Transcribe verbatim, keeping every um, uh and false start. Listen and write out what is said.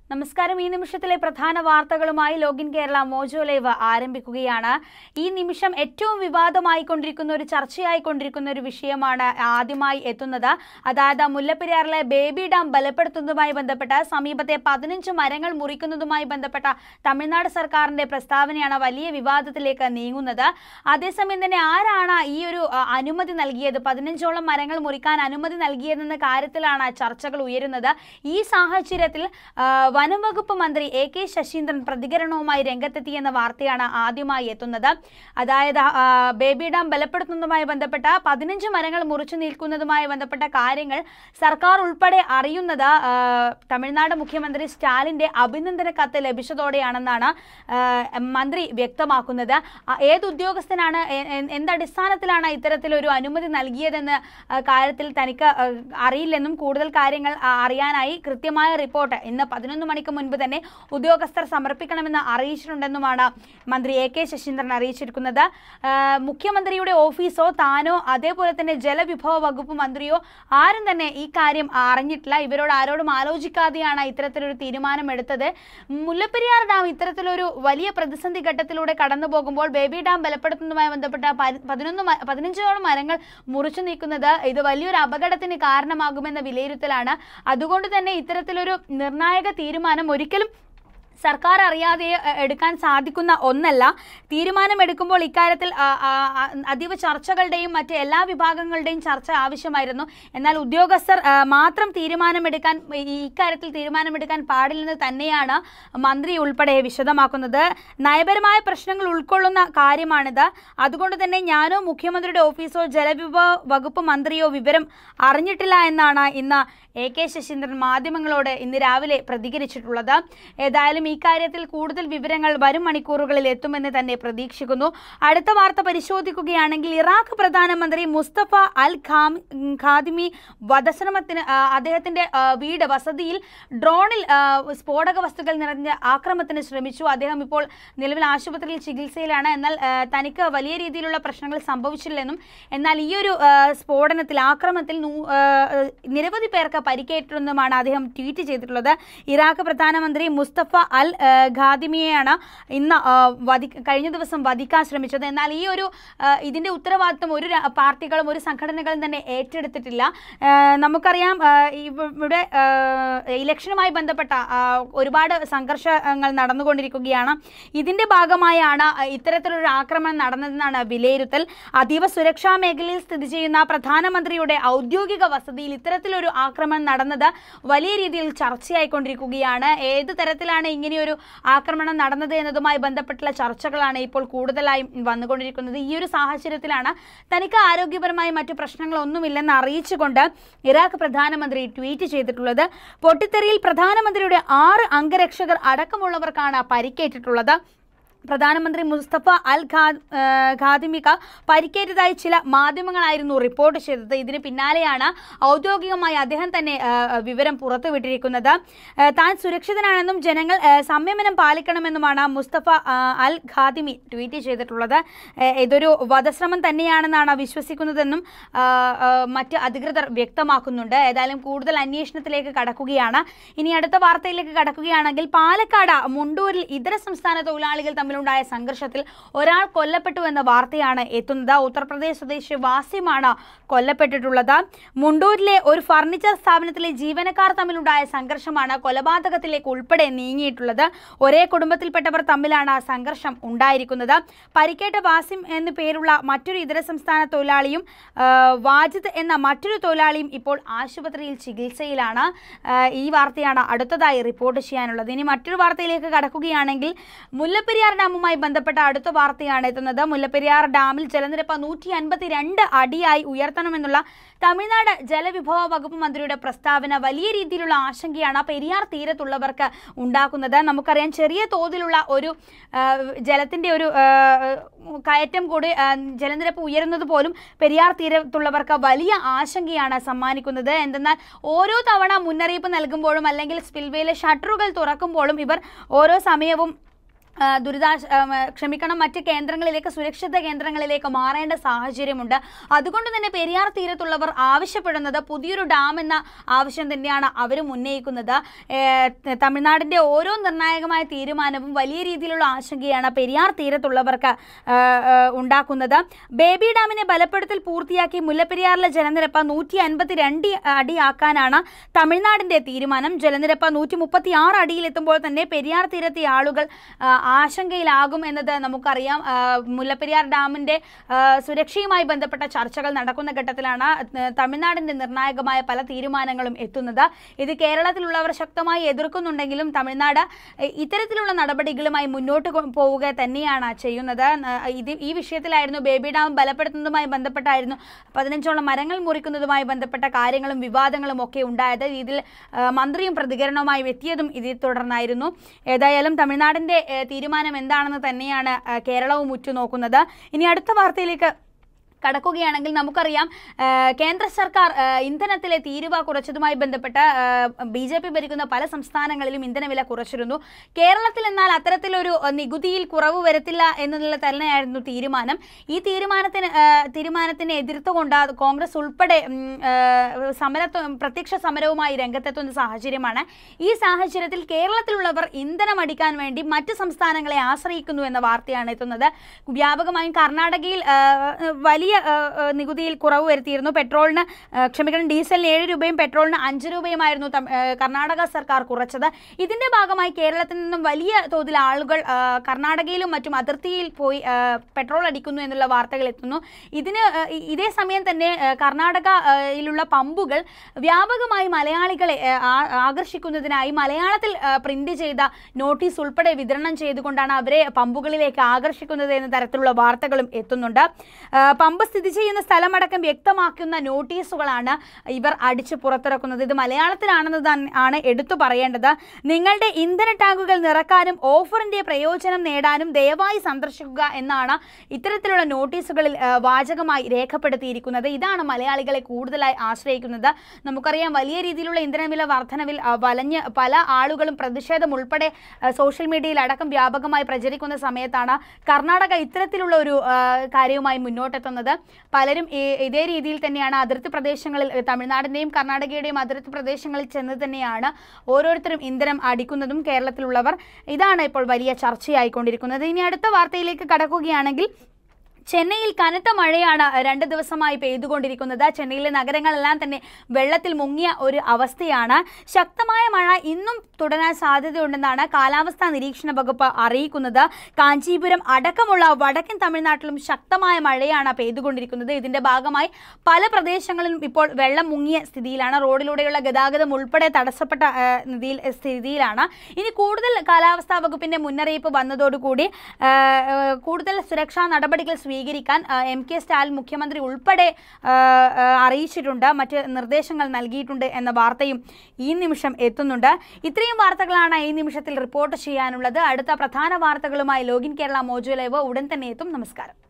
നമസ്കാരം. ഈ നിമിഷത്തിലെ പ്രധാന വാർത്തകളുമായി ലോഗിൻ കേരള മോജോ ലൈവ് ആരംഭിക്കുകയാണ്. ഈ നിമിഷം ഏറ്റവും വിവാദമായിക്കൊണ്ടിരിക്കുന്ന ഒരു ചർച്ചയായിക്കൊണ്ടിരിക്കുന്ന ഒരു വിഷയമാണ് ആദ്യമായി എത്തുന്നത്. അതായത് മുല്ലപ്പെരിയാറിലെ ബേബി ഡാം ബലപ്പെടുത്തുന്നതുമായി ബന്ധപ്പെട്ട സമീപത്തെ പതിനഞ്ച് മരങ്ങൾ മുറിക്കുന്നതുമായി ബന്ധപ്പെട്ട തമിഴ്നാട് സർക്കാരിന്റെ പ്രസ്താവനയാണ് വലിയ വിവാദത്തിലേക്ക് നീങ്ങുന്നത്. അതേസമയം തന്നെ ആരാണ് ഈ ഒരു അനുമതി നൽകിയത്, പതിനഞ്ചോളം മരങ്ങൾ മുറിക്കാൻ അനുമതി നൽകിയതെന്ന കാര്യത്തിലാണ് ചർച്ചകൾ ഉയരുന്നത്. ഈ സാഹചര്യത്തിൽ വനം വകുപ്പ് മന്ത്രി എ കെ ശശീന്ദ്രൻ പ്രതികരണവുമായി രംഗത്തെത്തിയെന്ന വാർത്തയാണ് ആദ്യമായി എത്തുന്നത്. അതായത് ബേബി ഡാം ബലപ്പെടുത്തുന്നതുമായി ബന്ധപ്പെട്ട പതിനഞ്ച് മരങ്ങൾ മുറിച്ചു നീക്കുന്നതുമായി ബന്ധപ്പെട്ട കാര്യങ്ങൾ സർക്കാർ ഉൾപ്പെടെ അറിയുന്നത് തമിഴ്നാട് മുഖ്യമന്ത്രി സ്റ്റാലിന്റെ അഭിനന്ദന കത്ത് ലഭിച്ചതോടെയാണെന്നാണ് മന്ത്രി വ്യക്തമാക്കുന്നത്. ഏത് ഉദ്യോഗസ്ഥനാണ്, എന്തടിസ്ഥാനത്തിലാണ് ഇത്തരത്തിലൊരു അനുമതി നൽകിയതെന്ന കാര്യത്തിൽ തനിക്ക് അറിയില്ലെന്നും കൂടുതൽ കാര്യങ്ങൾ അറിയാനായി കൃത്യമായ റിപ്പോർട്ട് ഇന്ന് പതിനൊന്ന് മണിക്ക് മുൻപ് തന്നെ ഉദ്യോഗസ്ഥർ സമർപ്പിക്കണമെന്ന് അറിയിച്ചിട്ടുണ്ടെന്നുമാണ് മന്ത്രി എ കെ ശശീന്ദ്രൻ അറിയിച്ചിരിക്കുന്നത്. മുഖ്യമന്ത്രിയുടെ ഓഫീസോ താനോ അതേപോലെ തന്നെ ജലവിഭവ വകുപ്പ് മന്ത്രിയോ ആരും തന്നെ ഈ കാര്യം അറിഞ്ഞിട്ടില്ല. ഇവരോട് ആരോടും ആലോചിക്കാതെയാണ് ഇത്തരത്തിലൊരു തീരുമാനമെടുത്തത്. മുല്ലപ്പെരിയാർ ഡാം ഇത്തരത്തിലൊരു വലിയ പ്രതിസന്ധി ഘട്ടത്തിലൂടെ കടന്നു പോകുമ്പോൾ ബേബി ഡാം ബലപ്പെടുത്തുന്നതുമായി ബന്ധപ്പെട്ട പതിനൊന്ന് പതിനഞ്ചോളം മരങ്ങൾ മുറിച്ചു നീക്കുന്നത് ഇത് വലിയൊരു അപകടത്തിന് കാരണമാകുമെന്ന വിലയിരുത്തലാണ്. അതുകൊണ്ട് തന്നെ ഇത്തരത്തിലൊരു നിർണായക തീരുമാനം ഒരിക്കലും സർക്കാർ അറിയാതെ എടുക്കാൻ സാധിക്കുന്ന ഒന്നല്ല. തീരുമാനമെടുക്കുമ്പോൾ ഇക്കാര്യത്തിൽ അതീവ ചർച്ചകളുടെയും മറ്റ് എല്ലാ വിഭാഗങ്ങളുടെയും ചർച്ച ആവശ്യമായിരുന്നു. എന്നാൽ ഉദ്യോഗസ്ഥർ മാത്രം തീരുമാനമെടുക്കാൻ ഇക്കാര്യത്തിൽ തീരുമാനമെടുക്കാൻ പാടില്ലെന്ന് തന്നെയാണ് മന്ത്രി ഉൾപ്പെടെ വിശദമാക്കുന്നത്. നയപരമായ പ്രശ്നങ്ങൾ ഉൾക്കൊള്ളുന്ന കാര്യമാണിത്. അതുകൊണ്ട് തന്നെ ഞാനോ മുഖ്യമന്ത്രിയുടെ ഓഫീസോ ജലവിഭവ വകുപ്പ് മന്ത്രിയോ വിവരം അറിഞ്ഞിട്ടില്ല എന്നാണ് ഇന്ന് എ കെ ശശീന്ദ്രൻ മാധ്യമങ്ങളോട് ഇന്ന് രാവിലെ പ്രതികരിച്ചിട്ടുള്ളത്. ഏതായാലും ഈ കാര്യത്തിൽ കൂടുതൽ വിവരങ്ങൾ വരും മണിക്കൂറുകളിൽ എത്തുമെന്ന് തന്നെ പ്രതീക്ഷിക്കുന്നു. അടുത്ത വാർത്ത പരിശോധിക്കുകയാണെങ്കിൽ ഇറാഖ് പ്രധാനമന്ത്രി മുസ്തഫ അൽ ഖാദിമി വധശ്രമത്തിന് അദ്ദേഹത്തിന്റെ വീട് വസതിയിൽ ഡ്രോണിൽ സ്ഫോടക വസ്തുക്കൾ നിറഞ്ഞ ആക്രമണത്തിന് ശ്രമിച്ചു. അദ്ദേഹം ഇപ്പോൾ നിലവിൽ ആശുപത്രിയിൽ ചികിത്സയിലാണ്. എന്നാൽ തനിക്ക് വലിയ രീതിയിലുള്ള പ്രശ്നങ്ങൾ സംഭവിച്ചില്ലെന്നും എന്നാൽ ഈ ഒരു സ്ഫോടനത്തിൽ ആക്രമണത്തിൽ നിരവധി പേർക്ക് പരിക്കേറ്റെന്നുമാണ് അദ്ദേഹം ട്വീറ്റ് ചെയ്തിട്ടുള്ളത്. ഇറാഖ് പ്രധാനമന്ത്രി മുസ്തഫ അൽ ഖാദിമിയെയാണ് ഇന്ന് വധി കഴിഞ്ഞ ദിവസം വധിക്കാൻ ശ്രമിച്ചത്. എന്നാൽ ഈ ഒരു ഇതിന്റെ ഉത്തരവാദിത്വം ഒരു പാർട്ടികളും ഒരു സംഘടനകളും തന്നെ ഏറ്റെടുത്തിട്ടില്ല. നമുക്കറിയാം ഇവിടെ ഇലക്ഷനുമായി ബന്ധപ്പെട്ട ഒരുപാട് സംഘർഷങ്ങൾ നടന്നുകൊണ്ടിരിക്കുകയാണ്. ഇതിന്റെ ഭാഗമായാണ് ഇത്തരത്തിലൊരു ആക്രമണം നടന്നതെന്നാണ് വിലയിരുത്തൽ. അതീവ സുരക്ഷാ മേഖലയിൽ സ്ഥിതി ചെയ്യുന്ന പ്രധാനമന്ത്രിയുടെ ഔദ്യോഗിക വസതിയിൽ ഇത്തരത്തിലൊരു ആക്രമണം നടന്നത് വലിയ രീതിയിൽ ചർച്ചയായിക്കൊണ്ടിരിക്കുകയാണ്. ഏത് തരത്തിലാണ് ഇങ്ങനെയൊരു ആക്രമണം നടന്നത് എന്നതുമായി ബന്ധപ്പെട്ടുള്ള ചർച്ചകളാണ് ഇപ്പോൾ കൂടുതലായും വന്നുകൊണ്ടിരിക്കുന്നത്. ഈ ഒരു സാഹചര്യത്തിലാണ് തനിക്ക് ആരോഗ്യപരമായി മറ്റു പ്രശ്നങ്ങളൊന്നുമില്ലെന്ന് അറിയിച്ചുകൊണ്ട് ഇറാഖ് പ്രധാനമന്ത്രി ട്വീറ്റ് ചെയ്തിട്ടുള്ളത്. പൊട്ടിത്തെറിയിൽ പ്രധാനമന്ത്രിയുടെ ആറ് അംഗരക്ഷകർ അടക്കമുള്ളവർക്കാണ് പരിക്കേറ്റിട്ടുള്ളത്. പ്രധാനമന്ത്രി മുസ്തഫ അൽ ഖാദിമിക്ക് പരിക്കേറ്റതായി ചില മാധ്യമങ്ങളായിരുന്നു റിപ്പോർട്ട് ചെയ്തത്. ഇതിന് പിന്നാലെയാണ് ഔദ്യോഗികമായി അദ്ദേഹം തന്നെ വിവരം പുറത്തുവിട്ടിരിക്കുന്നത്. താൻ സുരക്ഷിതനാണെന്നും ജനങ്ങൾ സംയമനം പാലിക്കണമെന്നുമാണ് മുസ്തഫ അൽ ഖാദിമി ട്വീറ്റ് ചെയ്തിട്ടുള്ളത്. ഇതൊരു വധശ്രമം തന്നെയാണെന്നാണ് വിശ്വസിക്കുന്നതെന്നും മറ്റ് അധികൃതർ വ്യക്തമാക്കുന്നുണ്ട്. ഏതായാലും കൂടുതൽ അന്വേഷണത്തിലേക്ക് കടക്കുകയാണ്. ഇനി അടുത്ത വാർത്തയിലേക്ക് കടക്കുകയാണെങ്കിൽ പാലക്കാട് മുണ്ടൂരിൽ ഇതര സംസ്ഥാന തൊഴിലാളികൾ തമ്മിൽ ഉണ്ടായ സംഘർഷത്തിൽ ഒരാൾ കൊല്ലപ്പെട്ടു എന്ന വാർത്തയാണ് എത്തുന്നത്. ഉത്തർപ്രദേശ് സ്വദേശി വാസിമാണ് കൊല്ലപ്പെട്ടിട്ടുള്ളത്. മുണ്ടൂരിലെ ഒരു ഫർണിച്ചർ സ്ഥാപനത്തിലെ ജീവനക്കാർ തമ്മിലുണ്ടായ സംഘർഷമാണ് കൊലപാതകത്തിലേക്ക് ഉൾപ്പെടെ നീങ്ങിയിട്ടുള്ളത്. ഒരേ കുടുംബത്തിൽപ്പെട്ടവർ തമ്മിലാണ് സംഘർഷം ഉണ്ടായിരിക്കുന്നത്. പരിക്കേറ്റ വാസിം എന്നു പേരുള്ള മറ്റൊരു ഇതര സംസ്ഥാന തൊഴിലാളിയും വാജിദ് എന്ന മറ്റൊരു തൊഴിലാളിയും ഇപ്പോൾ ആശുപത്രിയിൽ ചികിത്സയിലാണ്. ഈ വാർത്തയാണ് അടുത്തതായി റിപ്പോർട്ട് ചെയ്യാനുള്ളത്. ഇനി മറ്റൊരു വാർത്തയിലേക്ക് കടക്കുകയാണെങ്കിൽ മുല്ലപ്പെരിയാർ ഡാമുമായി ബന്ധപ്പെട്ട അടുത്ത വാർത്തയാണ് എത്തുന്നത്. മുല്ലപ്പെരിയാർ ഡാമിൽ ജലനിരപ്പ് നൂറ്റി അൻപത്തി രണ്ട് അടിയായി ഉയർത്തണമെന്നുള്ള തമിഴ്നാട് ജലവിഭവ വകുപ്പ് മന്ത്രിയുടെ പ്രസ്താവന വലിയ രീതിയിലുള്ള ആശങ്കയാണ് പെരിയാർ തീരത്തുള്ളവർക്ക് ഉണ്ടാക്കുന്നത്. നമുക്കറിയാം ചെറിയ തോതിലുള്ള ഒരു ജലത്തിന്റെ ഒരു കയറ്റം കൂടി ജലനിരപ്പ് ഉയരുന്നത് പോലും പെരിയാർ തീരത്തുള്ളവർക്ക് വലിയ ആശങ്കയാണ് സമ്മാനിക്കുന്നത്. എന്തെന്നാൽ ഓരോ തവണ മുന്നറിയിപ്പ് നൽകുമ്പോഴും അല്ലെങ്കിൽ സ്പിൽവേയിലെ ഷട്ടറുകൾ തുറക്കുമ്പോഴും ഇവർ ഓരോ സമയവും ദുരിതാശ ക്ഷമിക്കണം മറ്റ് കേന്ദ്രങ്ങളിലേക്ക് സുരക്ഷിത കേന്ദ്രങ്ങളിലേക്ക് മാറേണ്ട സാഹചര്യമുണ്ട്. അതുകൊണ്ട് തന്നെ പെരിയാർ തീരത്തുള്ളവർ ആവശ്യപ്പെടുന്നത് പുതിയൊരു ഡാം എന്ന ആവശ്യം തന്നെയാണ് അവരും ഉന്നയിക്കുന്നത്. തമിഴ്നാടിൻ്റെ ഓരോ നിർണായകമായ തീരുമാനവും വലിയ രീതിയിലുള്ള ആശങ്കയാണ് പെരിയാർ തീരത്തുള്ളവർക്ക് ഉണ്ടാക്കുന്നത്. ബേബി ഡാമിനെ ബലപ്പെടുത്തൽ പൂർത്തിയാക്കി മുല്ലപ്പെരിയാറിലെ ജലനിരപ്പ് നൂറ്റി അൻപത്തി രണ്ട് അടിയാക്കാനാണ് തമിഴ്നാടിൻ്റെ തീരുമാനം. ജലനിരപ്പ് നൂറ്റി മുപ്പത്തി ആറ് അടിയിലെത്തുമ്പോൾ തന്നെ പെരിയാർ തീരത്തെ ആളുകൾ ആശങ്കയിലാകും എന്നത് നമുക്കറിയാം. മുല്ലപ്പെരിയാർ ഡാമിൻ്റെ സുരക്ഷയുമായി ബന്ധപ്പെട്ട ചർച്ചകൾ നടക്കുന്ന ഘട്ടത്തിലാണ് തമിഴ്നാടിൻ്റെ നിർണായകമായ പല തീരുമാനങ്ങളും എത്തുന്നത്. ഇത് കേരളത്തിലുള്ളവർ ശക്തമായി എതിർക്കുന്നുണ്ടെങ്കിലും തമിഴ്നാട് ഇത്തരത്തിലുള്ള നടപടികളുമായി മുന്നോട്ട് പോവുക തന്നെയാണ് ചെയ്യുന്നത്. ഇത് ഈ വിഷയത്തിലായിരുന്നു ബേബി ഡാം ബലപ്പെടുത്തുന്നതുമായി ബന്ധപ്പെട്ടായിരുന്നു പതിനഞ്ചോളം മരങ്ങൾ മുറിക്കുന്നതുമായി ബന്ധപ്പെട്ട കാര്യങ്ങളും വിവാദങ്ങളും ഒക്കെ ഉണ്ടായത്. ഇതിൽ മന്ത്രിയും പ്രതികരണവുമായി എത്തിയതും ഇതിൽ തുടർന്നായിരുന്നു. ഏതായാലും തമിഴ്നാടിൻ്റെ തീരുമാനം എന്താണെന്ന് തന്നെയാണ് കേരളവും ഉറ്റുനോക്കുന്നത്. ഇനി അടുത്ത വാർത്തയിലേക്ക് കടക്കുകയാണെങ്കിൽ നമുക്കറിയാം കേന്ദ്ര സർക്കാർ ഇന്ധനത്തിലെ തീരുവ കുറച്ചതുമായി ബന്ധപ്പെട്ട് ബി ജെ പി ഭരിക്കുന്ന പല സംസ്ഥാനങ്ങളിലും ഇന്ധനവില കുറച്ചിരുന്നു. കേരളത്തിൽ എന്നാൽ അത്തരത്തിലൊരു നികുതിയിൽ കുറവ് വരുത്തില്ല എന്നുള്ള തന്നെയായിരുന്നു തീരുമാനം. ഈ തീരുമാനത്തിന് തീരുമാനത്തിനെ എതിർത്തുകൊണ്ട് കോൺഗ്രസ് ഉൾപ്പെടെ സമര പ്രത്യക്ഷ സമരവുമായി രംഗത്തെത്തുന്ന സാഹചര്യമാണ്. ഈ സാഹചര്യത്തിൽ കേരളത്തിലുള്ളവർ ഇന്ധനം അടിക്കാൻ വേണ്ടി മറ്റ് സംസ്ഥാനങ്ങളെ ആശ്രയിക്കുന്നു എന്ന വാർത്തയാണ് എത്തുന്നത്. വ്യാപകമായും കർണാടകയിൽ വലിയ നികുതിയിൽ കുറവ് വരുത്തിയിരുന്നു. പെട്രോളിന് ക്ഷമിക്കണം ഡീസലിന് ഏഴ് രൂപയും പെട്രോളിന് അഞ്ച് രൂപയുമായിരുന്നു കർണാടക സർക്കാർ കുറച്ചത്. ഇതിന്റെ ഭാഗമായി കേരളത്തിൽ നിന്നും വലിയ തോതിൽ ആളുകൾ കർണാടകയിലും മറ്റും അതിർത്തിയിൽ പോയി പെട്രോൾ അടിക്കുന്നു എന്നുള്ള വാർത്തകൾ എത്തുന്നു. ഇതിന് ഇതേ സമയം തന്നെ കർണാടകയിലുള്ള പമ്പുകൾ വ്യാപകമായി മലയാളികളെ ആകർഷിക്കുന്നതിനായി മലയാളത്തിൽ പ്രിന്റ് ചെയ്ത നോട്ടീസ് ഉൾപ്പെടെ വിതരണം ചെയ്തുകൊണ്ടാണ് അവരെ പമ്പുകളിലേക്ക് ആകർഷിക്കുന്നത് എന്ന തരത്തിലുള്ള വാർത്തകളും എത്തുന്നുണ്ട്. പമ്പ് സ്ഥിതി ചെയ്യുന്ന സ്ഥലമടക്കം വ്യക്തമാക്കുന്ന നോട്ടീസുകളാണ് ഇവർ അടിച്ചു പുറത്തിറക്കുന്നത്. ഇത് മലയാളത്തിലാണെന്ന് ആണ് എടുത്തു പറയേണ്ടത്. നിങ്ങളുടെ ഇന്ധന ടാങ്കുകൾ നിറക്കാനും ഓഫറിന്റെ പ്രയോജനം നേടാനും ദയവായി സന്ദർശിക്കുക എന്നാണ് ഇത്തരത്തിലുള്ള നോട്ടീസുകളിൽ വാചകമായി രേഖപ്പെടുത്തിയിരിക്കുന്നത്. ഇതാണ് മലയാളികളെ കൂടുതലായി ആശ്രയിക്കുന്നത്. നമുക്കറിയാം വലിയ രീതിയിലുള്ള ഇന്ധനവില വർധനവിൽ വലഞ്ഞ് പല ആളുകളും പ്രതിഷേധം ഉൾപ്പെടെ സോഷ്യൽ മീഡിയയിൽ അടക്കം വ്യാപകമായി പ്രചരിക്കുന്ന സമയത്താണ് കർണാടക ഇത്തരത്തിലുള്ള ഒരു കാര്യവുമായി മുന്നോട്ടെത്തുന്നത്. പലരും ഇതേ രീതിയിൽ തന്നെയാണ് അതിർത്തി പ്രദേശങ്ങളിൽ തമിഴ്നാടിൻ്റെയും കർണാടകയുടെയും അതിർത്തി പ്രദേശങ്ങളിൽ ചെന്ന് തന്നെയാണ് ഓരോരുത്തരും ഇന്ധനം അടിക്കുന്നതും കേരളത്തിലുള്ളവർ. ഇതാണ് ഇപ്പോൾ വലിയ ചർച്ചയായിക്കൊണ്ടിരിക്കുന്നത്. ഇനി അടുത്ത വാർത്തയിലേക്ക് കടക്കുകയാണെങ്കിൽ ചെന്നൈയിൽ കനത്ത മഴയാണ് രണ്ട് ദിവസമായി പെയ്തുകൊണ്ടിരിക്കുന്നത്. ചെന്നൈയിലെ നഗരങ്ങളെല്ലാം തന്നെ വെള്ളത്തിൽ മുങ്ങിയ ഒരു അവസ്ഥയാണ്. ശക്തമായ മഴ ഇന്നും തുടരാൻ സാധ്യതയുണ്ടെന്നാണ് കാലാവസ്ഥാ നിരീക്ഷണ വകുപ്പ് അറിയിക്കുന്നത്. കാഞ്ചീപുരം അടക്കമുള്ള വടക്കൻ തമിഴ്നാട്ടിലും ശക്തമായ മഴയാണ് പെയ്തുകൊണ്ടിരിക്കുന്നത്. ഇതിന്റെ ഭാഗമായി പല പ്രദേശങ്ങളിലും ഇപ്പോൾ വെള്ളം മുങ്ങിയ സ്ഥിതിയിലാണ്. റോഡിലൂടെയുള്ള ഗതാഗതം ഉൾപ്പെടെ തടസ്സപ്പെട്ട സ്ഥിതിയിലാണ്. ഇനി കൂടുതൽ കാലാവസ്ഥാ വകുപ്പിന്റെ മുന്നറിയിപ്പ് വന്നതോടുകൂടി കൂടുതൽ സുരക്ഷാ നടപടികൾ സ്വീകരിക്കാൻ എം കെ സ്റ്റാലിൻ മുഖ്യമന്ത്രി ഉൾപ്പെടെ അറിയിച്ചിട്ടുണ്ട്, മറ്റ് നിർദ്ദേശങ്ങൾ നൽകിയിട്ടുണ്ട് എന്ന വാർത്തയും ഈ നിമിഷം എത്തുന്നുണ്ട്. ഇത്രയും വാർത്തകളാണ് ഈ നിമിഷത്തിൽ റിപ്പോർട്ട് ചെയ്യാനുള്ളത്. അടുത്ത പ്രധാന വാർത്തകളുമായി ലോഗിൻ കേരള മോജോ ലൈവ് ഉടൻ തന്നെ എത്തും. നമസ്കാരം.